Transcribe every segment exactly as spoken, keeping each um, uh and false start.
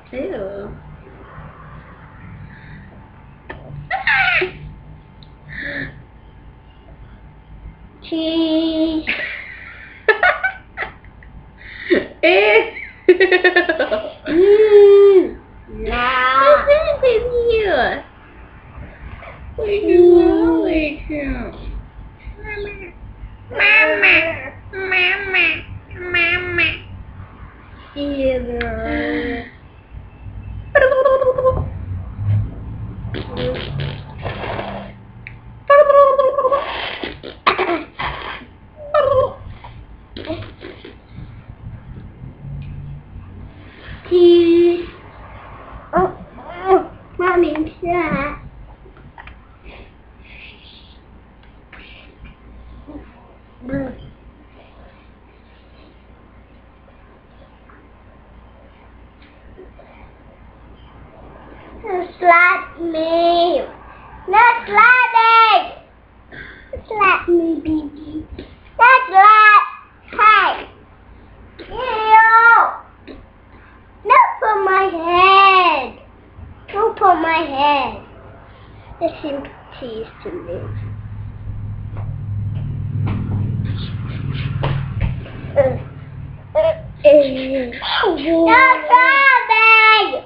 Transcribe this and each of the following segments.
Ew. Cheese. Ew. Mm. Nah. What's wrong with you? What are you wrong with you? Mama. Mama. Mama. Ew. Cheese. Oh, oh, Mommy, yeah. Slap me. Not slapping. Slap me, baby. Not slap. Hey. Ew. Not for my head. Don't put my head. Listen, cheese to me. Uh, uh, uh, Not slapping.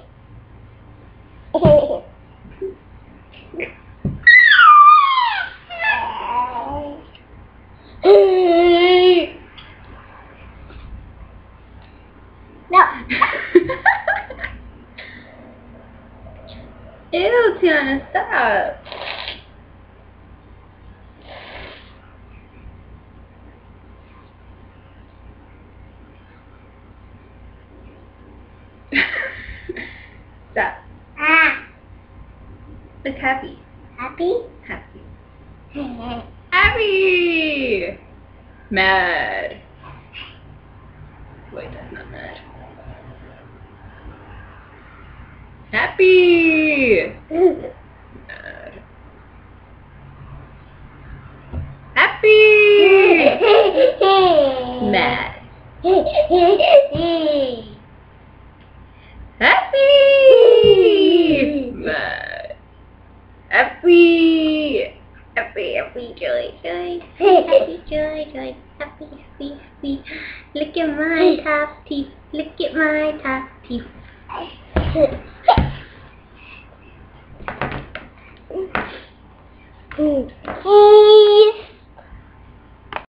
No. Ew, Tiana, stop. Stop. Ah. Look happy. Happy? Happy. Happy. Mad. Wait, that's not mad. Happy. Mad. Happy. Mad. Happy. Mad. Happy. Happy, happy, joy, joy. Happy, joy, joy. Happy, happy, happy. Look at my top teeth. Look at my top teeth. Cheese.